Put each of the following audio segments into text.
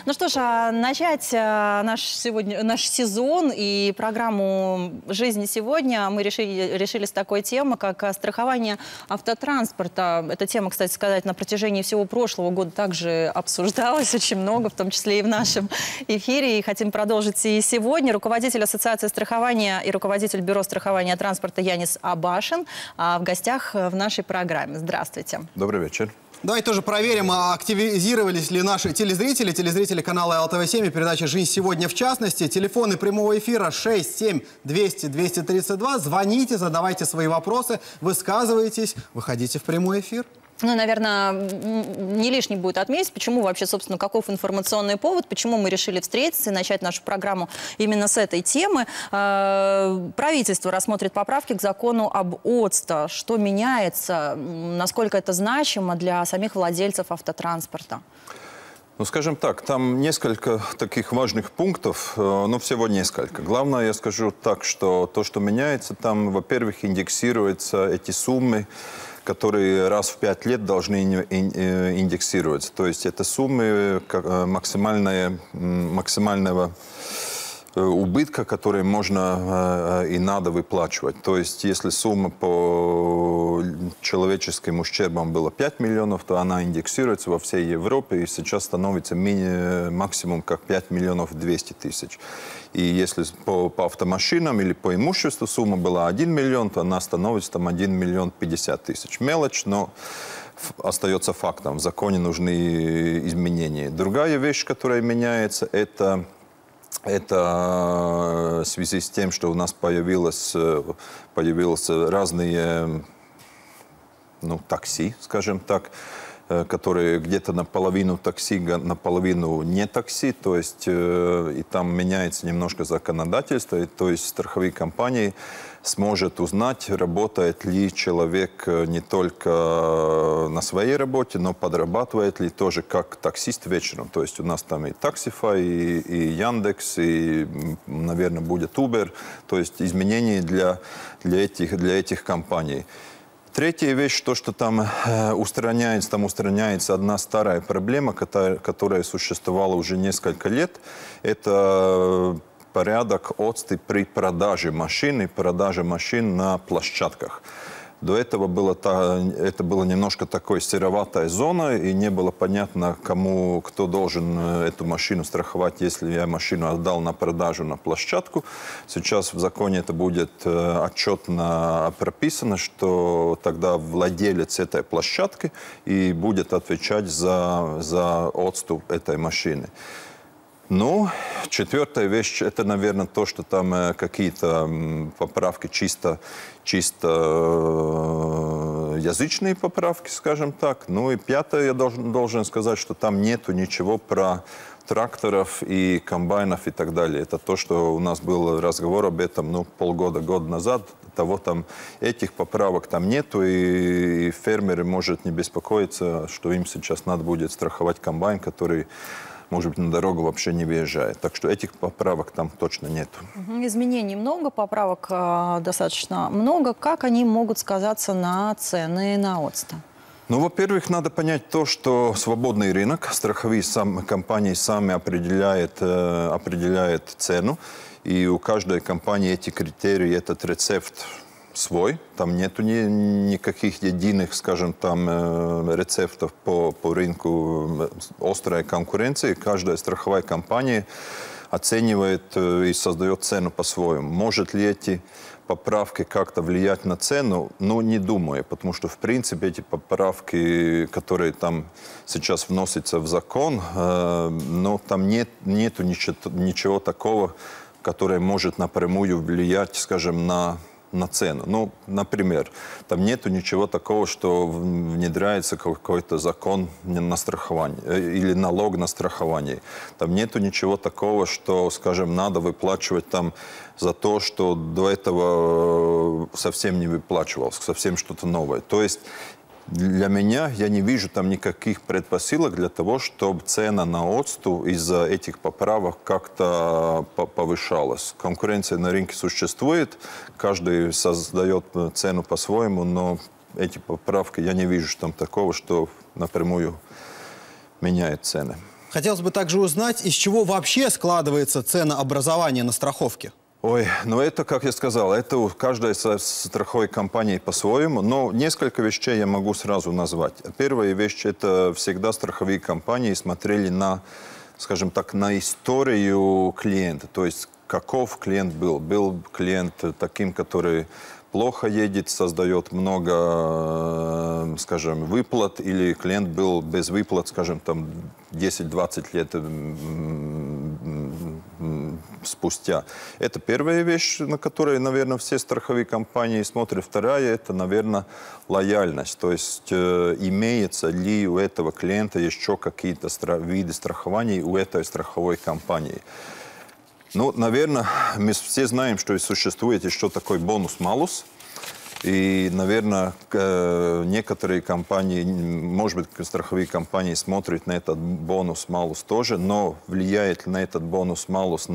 Ну что ж, начать наш сезон и программу «Жизнь сегодня» мы решили с такой темы, как страхование автотранспорта. Эта тема, кстати сказать, на протяжении всего прошлого года также обсуждалась очень много, в том числе и в нашем эфире. И хотим продолжить и сегодня. Руководитель Ассоциации страхования и руководитель Бюро страхования транспорта Янис Абашин в гостях в нашей программе. Здравствуйте. Добрый вечер. Давайте тоже проверим, активизировались ли наши телезрители канала ЛТВ-7 и передачи «Жизнь сегодня» в частности. Телефоны прямого эфира 67-200-232. Звоните, задавайте свои вопросы, высказывайтесь, выходите в прямой эфир. Ну, наверное, не лишним будет отметить, почему вообще, собственно, каков информационный повод, почему мы решили встретиться и начать нашу программу именно с этой темы. Правительство рассмотрит поправки к закону об ОДСТА. Что меняется, насколько это значимо для самих владельцев автотранспорта? Ну, скажем так, там несколько таких важных пунктов, но всего несколько. Главное, я скажу так, что то, что меняется, там, во-первых, индексируются эти суммы, которые раз в 5 лет должны индексироваться. То есть это суммы максимального убытка, который можно и надо выплачивать. То есть если сумма по человеческим ущербам была 5 миллионов, то она индексируется во всей Европе и сейчас становится максимум как 5 миллионов 200 тысяч. И если по автомашинам или по имуществу сумма была 1 миллион, то она становится там 1 миллион 50 тысяч. Мелочь, но остается фактом. В законе нужны изменения. Другая вещь, которая меняется, это в связи с тем, что у нас появились разные такси, скажем так, которые где-то наполовину такси, наполовину не такси, то есть и там меняется немножко законодательство, и, то есть страховые компании сможет узнать, работает ли человек не только на своей работе, но подрабатывает ли тоже как таксист вечером. То есть у нас там и Taxify, и Яндекс, и, наверное, будет Uber. То есть изменения для этих компаний. Третья вещь, то, что там устраняется одна старая проблема, которая существовала уже несколько лет. Это порядок ОДСТы при продаже машин и продаже машин на площадках. До этого это была немножко такой сероватая зона, и не было понятно, кто должен эту машину страховать, если я машину отдал на продажу на площадку. Сейчас в законе это будет отчетно прописано, что тогда владелец этой площадки и будет отвечать за ОДСТу этой машины. Ну, четвертая вещь, это, наверное, то, что там какие-то поправки чисто язычные поправки, скажем так. Ну и пятое, я должен сказать, что там нету ничего про тракторов и комбайнов и так далее. Это то, что у нас был разговор об этом, год назад. Этих поправок там нету, и фермеры может не беспокоиться, что им сейчас надо будет страховать комбайн, который, может быть, на дорогу вообще не въезжает. Так что этих поправок там точно нет. Изменений много, поправок достаточно много. Как они могут сказаться на цены на ОДСТА? Ну, во-первых, надо понять то, что свободный рынок, страховые компании сами определяют цену, и у каждой компании эти критерии, этот рецепт свой. Там нету никаких единых, скажем, рецептов по рынку, острой конкуренции. Каждая страховая компания оценивает и создает цену по-своему. Может ли эти поправки как-то влиять на цену? Ну, не думаю, потому что, в принципе, эти поправки, которые там сейчас вносятся в закон, но там нету ничего такого, которое может напрямую влиять, скажем, на цену. Ну, например, там нету ничего такого, что внедряется какой-то закон на страхование или налог на страхование. Там нету ничего такого, что, скажем, надо выплачивать там за то, что до этого совсем не выплачивалось, совсем что-то новое. То есть для меня, я не вижу там никаких предпосылок для того, чтобы цена на ОДСТу из-за этих поправок как-то повышалась. Конкуренция на рынке существует, каждый создает цену по-своему, но эти поправки, я не вижу там такого, что напрямую меняет цены. Хотелось бы также узнать, из чего вообще складывается ценообразование на страховке. Ой, ну это, как я сказал, это у каждой страховой компании по-своему, но несколько вещей я могу сразу назвать. Первая вещь, это всегда страховые компании смотрели на, скажем так, на историю клиента, то есть каков клиент был. Был клиент таким, который плохо едет, создает много, скажем, выплат, или клиент был без выплат, скажем, там 10-20 лет спустя. Это первая вещь, на которую, наверное, все страховые компании смотрят. Вторая, это, наверное, лояльность. То есть имеется ли у этого клиента еще какие-то виды страхований у этой страховой компании. Ну, наверное, мы все знаем, что существует еще такой бонус-малус. И, наверное, некоторые компании, может быть, страховые компании смотрят на этот бонус-малус тоже, но влияет ли на этот бонус-малус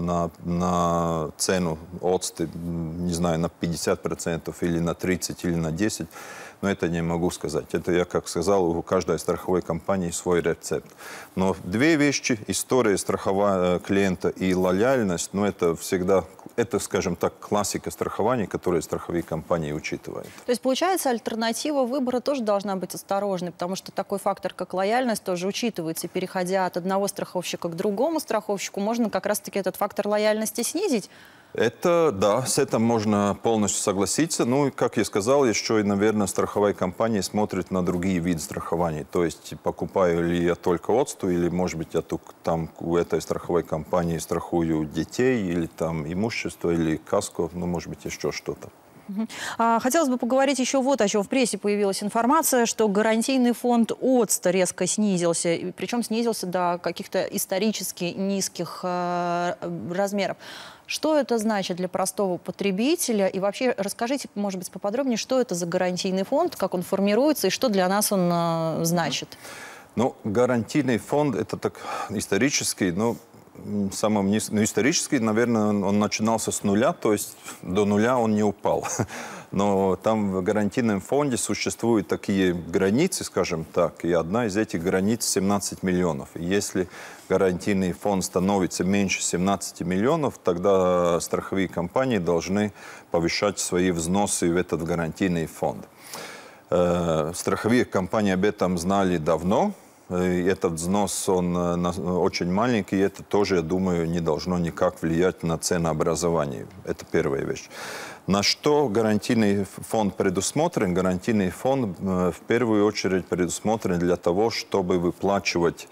на цену отсты, не знаю, на 50% или на 30% или на 10%, но это не могу сказать. Это, я как сказал, у каждой страховой компании свой рецепт. Но две вещи, история страхового клиента и лояльность, ну, это всегда, это, скажем так, классика страхования, которую страховые компании учитывают. То есть, получается, альтернатива выбора тоже должна быть осторожной, потому что такой фактор, как лояльность, тоже учитывается. И переходя от одного страховщика к другому страховщику, можно как раз-таки этот фактор лояльности снизить. Это, да, с этим можно полностью согласиться. Ну, и, как я сказал, еще и, наверное, страховая компания смотрит на другие виды страхования. То есть, покупаю ли я только отсту, или, может быть, я там у этой страховой компании страхую детей, или там имущество, или каско, ну, может быть, еще что-то. Хотелось бы поговорить еще вот о чем. В прессе появилась информация, что гарантийный фонд ОЦТа резко снизился, причем снизился до каких-то исторически низких размеров. Что это значит для простого потребителя? И вообще расскажите, может быть, поподробнее, что это за гарантийный фонд, как он формируется и что для нас он значит? Ну, гарантийный фонд, это так исторический, ну, исторически, наверное, он начинался с нуля, то есть до нуля он не упал. Но там в гарантийном фонде существуют такие границы, скажем так, и одна из этих границ 17 миллионов. И если гарантийный фонд становится меньше 17 миллионов, тогда страховые компании должны повышать свои взносы в этот гарантийный фонд. Страховые компании об этом знали давно. И этот взнос, он очень маленький, и это тоже, я думаю, не должно никак влиять на ценообразование. Это первая вещь. На что гарантийный фонд предусмотрен? Гарантийный фонд в первую очередь предусмотрен для того, чтобы выплачивать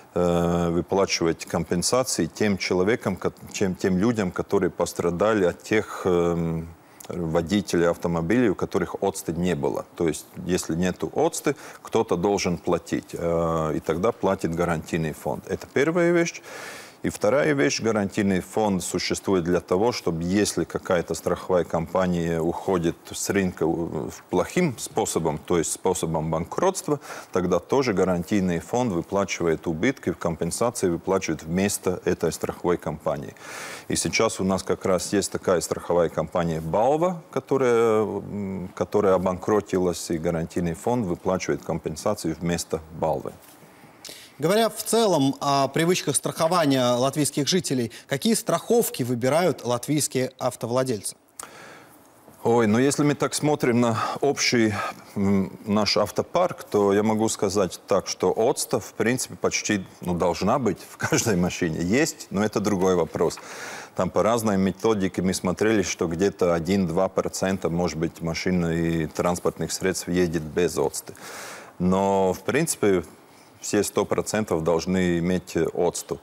компенсации тем человекам, тем людям, которые пострадали от тех водителей автомобилей, у которых отсты не было. То есть, если нету отсты, кто-то должен платить. И тогда платит гарантийный фонд. Это первая вещь. И вторая вещь, гарантийный фонд существует для того, чтобы если какая-то страховая компания уходит с рынка плохим способом, то есть способом банкротства, тогда тоже гарантийный фонд выплачивает убытки, компенсации выплачивает вместо этой страховой компании. И сейчас у нас как раз есть такая страховая компания «Балва», которая обанкротилась, и гарантийный фонд выплачивает компенсации вместо «Балвы». Говоря в целом о привычках страхования латвийских жителей, какие страховки выбирают латвийские автовладельцы? Ой, ну если мы так смотрим на общий наш автопарк, то я могу сказать так, что отста, в принципе, почти должна быть в каждой машине. Есть, но это другой вопрос. Там по разной методике мы смотрели, что где-то 1-2%, может быть, машин и транспортных средств едет без отсты. Но, в принципе, все 100% должны иметь отсту.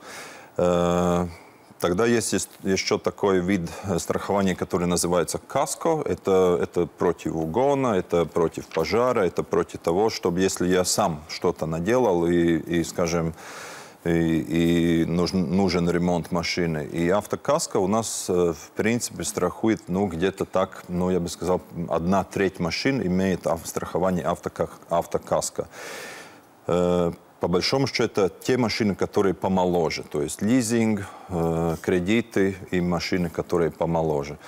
Тогда есть еще такой вид страхования, который называется каско. Это против угона, это против пожара, это против того, чтобы если я сам что-то наделал и скажем, и нужен ремонт машины. И автокаско у нас, в принципе, страхует, где-то так, я бы сказал, 1/3 машин имеет страхование автокаско. По большому счету, это те машины, которые помоложе. То есть лизинг, кредиты и машины, которые помоложе.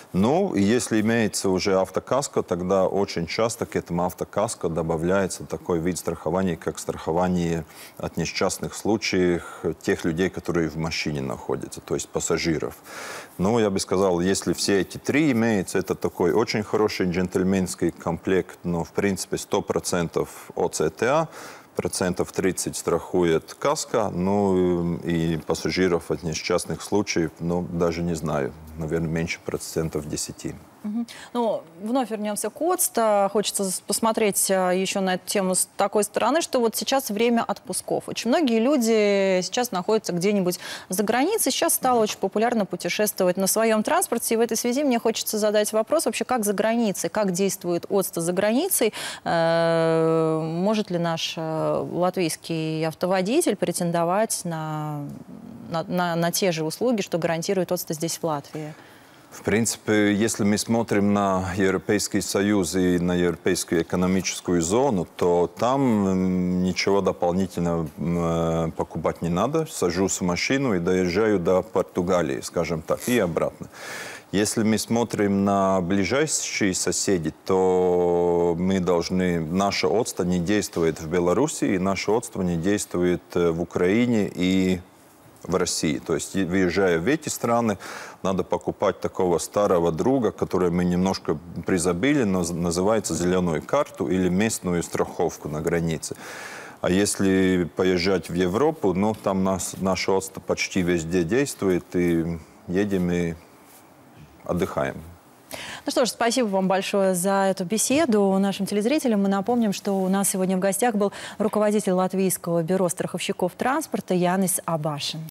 Ну, и если имеется уже автокаско, тогда очень часто к этому автокаско добавляется такой вид страхования, как страхование от несчастных случаев тех людей, которые в машине находятся, то есть пассажиров. Ну, я бы сказал, если все эти три имеются, это такой очень хороший джентльменский комплект, но, в принципе, 100% ОЦТА, 30% страхует каска, ну и пассажиров от несчастных случаев, ну, даже не знаю, наверное, меньше 10%. Ну, вновь вернемся к ОЦТА. Хочется посмотреть еще на эту тему с такой стороны, что вот сейчас время отпусков. Очень многие люди сейчас находятся где-нибудь за границей. Сейчас стало очень популярно путешествовать на своем транспорте. И в этой связи мне хочется задать вопрос вообще, как за границей, как действует ОЦТА за границей. Может ли наш латвийский автоводитель претендовать на те же услуги, что гарантирует ОЦТА здесь, в Латвии? В принципе, если мы смотрим на Европейский Союз и на Европейскую экономическую зону, то там ничего дополнительно покупать не надо. Сажусь в машину и доезжаю до Португалии, скажем так, и обратно. Если мы смотрим на ближайшие соседи, то мы должны... Наше ОЦТА не действует в Беларуси, и наше ОЦТА не действует в Украине и в России. То есть, выезжая в эти страны, надо покупать такого старого друга, который мы немножко призабыли, но называется зеленую карту или местную страховку на границе. А если поезжать в Европу, ну, там наш ОЦТА почти везде действует, и едем и отдыхаем. Ну что ж, спасибо вам большое за эту беседу. Нашим телезрителям мы напомним, что у нас сегодня в гостях был руководитель Латвийского бюро страховщиков транспорта Янис Абашин.